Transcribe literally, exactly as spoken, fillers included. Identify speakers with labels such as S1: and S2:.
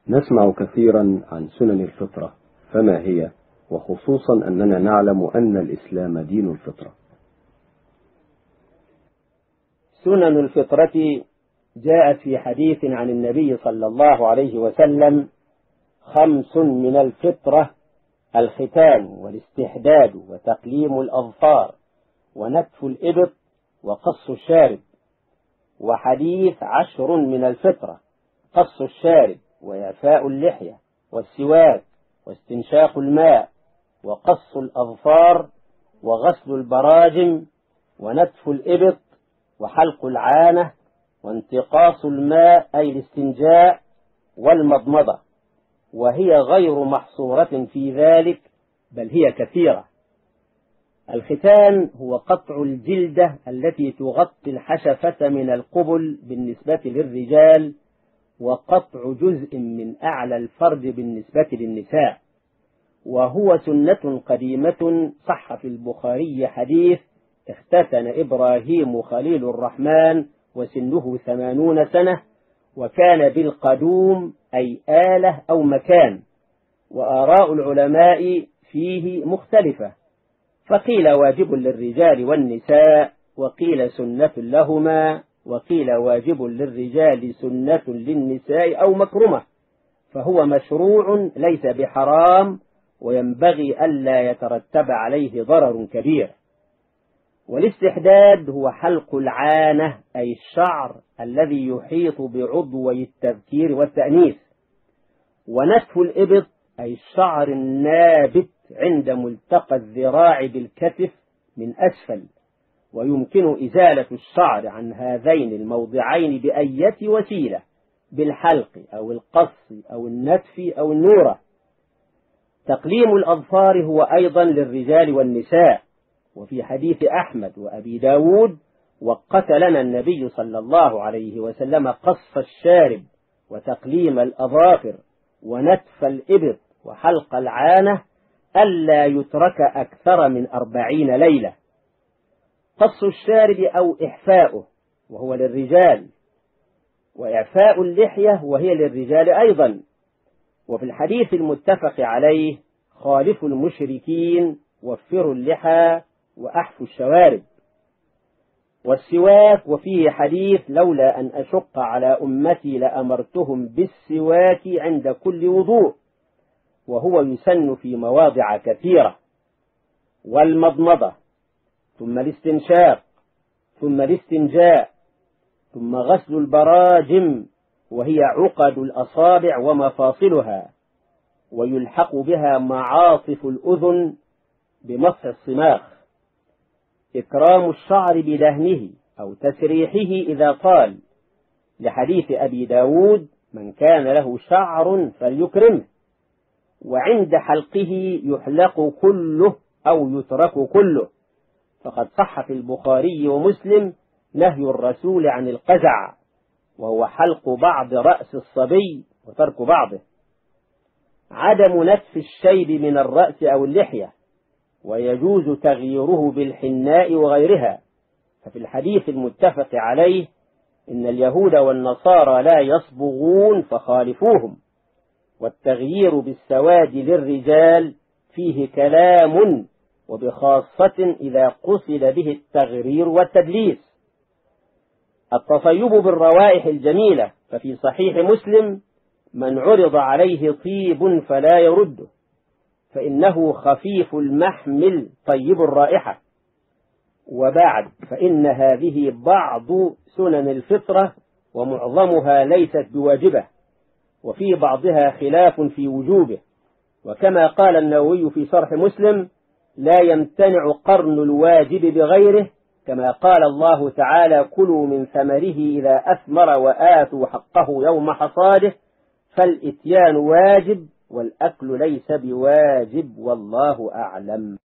S1: نسمع كثيرا عن سنن الفطرة، فما هي؟ وخصوصا أننا نعلم أن الإسلام دين الفطرة.
S2: سنن الفطرة جاءت في حديث عن النبي صلى الله عليه وسلم: خمس من الفطرة: الختان والاستحداد وتقليم الأظفار ونتف الإبط وقص الشارب. وحديث عشر من الفطرة: قص الشارب وإعفاء اللحية والسواك واستنشاق الماء وقص الأظفار وغسل البراجم ونتف الإبط وحلق العانة وانتقاص الماء أي الاستنجاء والمضمضة، وهي غير محصورة في ذلك بل هي كثيرة. الختان هو قطع الجلدة التي تغطي الحشفة من القبل بالنسبة للرجال، وقطع جزء من أعلى الفرج بالنسبة للنساء، وهو سنة قديمة. صح في البخاري حديث: اختتن إبراهيم خليل الرحمن وسنه ثمانون سنة، وكان بالقدوم أي آلة أو مكان. وآراء العلماء فيه مختلفة، فقيل واجب للرجال والنساء، وقيل سنة لهما، وقيل واجب للرجال سنة للنساء أو مكرمة، فهو مشروع ليس بحرام، وينبغي ألا يترتب عليه ضرر كبير. والاستحداد هو حلق العانة أي الشعر الذي يحيط بعضوي التذكير والتأنيث. ونتف الإبط أي الشعر النابت عند ملتقى الذراع بالكتف من أسفل، ويمكن إزالة الشعر عن هذين الموضعين بأية وسيلة: بالحلق أو القص أو النتف أو النورة. تقليم الأظفار هو أيضا للرجال والنساء، وفي حديث أحمد وأبي داود: وقت لنا النبي صلى الله عليه وسلم قص الشارب وتقليم الأظافر ونتف الإبط وحلق العانة ألا يترك أكثر من أربعين ليلة. قص الشارب أو إحفاؤه وهو للرجال، وإعفاء اللحية وهي للرجال أيضا. وفي الحديث المتفق عليه: خالفوا المشركين وفروا اللحى وأحفوا الشوارب. والسواك وفيه حديث: لولا أن أشق على أمتي لأمرتهم بالسواك عند كل وضوء، وهو يسن في مواضع كثيرة. والمضمضة، ثم الاستنشاق، ثم الاستنجاء، ثم غسل البراجم وهي عقد الأصابع ومفاصلها، ويلحق بها معاطف الأذن بمسح الصماخ. إكرام الشعر بدهنه أو تسريحه إذا طال، لحديث أبي داود: من كان له شعر فليكرمه. وعند حلقه يحلق كله أو يترك كله، فقد صح في البخاري ومسلم نهي الرسول عن القزع، وهو حلق بعض رأس الصبي وترك بعضه. عدم نتف الشيب من الرأس أو اللحية، ويجوز تغييره بالحناء وغيرها، ففي الحديث المتفق عليه: إن اليهود والنصارى لا يصبغون فخالفوهم. والتغيير بالسواد للرجال فيه كلام، وبخاصة إذا قصد به التغرير والتدليس. التطيب بالروائح الجميلة، ففي صحيح مسلم: من عرض عليه طيب فلا يرده، فإنه خفيف المحمل طيب الرائحة. وبعد، فإن هذه بعض سنن الفطرة، ومعظمها ليست بواجبة، وفي بعضها خلاف في وجوبه. وكما قال النووي في شرح مسلم: لا يمتنع قرن الواجب بغيره، كما قال الله تعالى: كلوا من ثمره إذا أثمر وآتوا حقه يوم حصاده. فالإتيان واجب والأكل ليس بواجب، والله أعلم.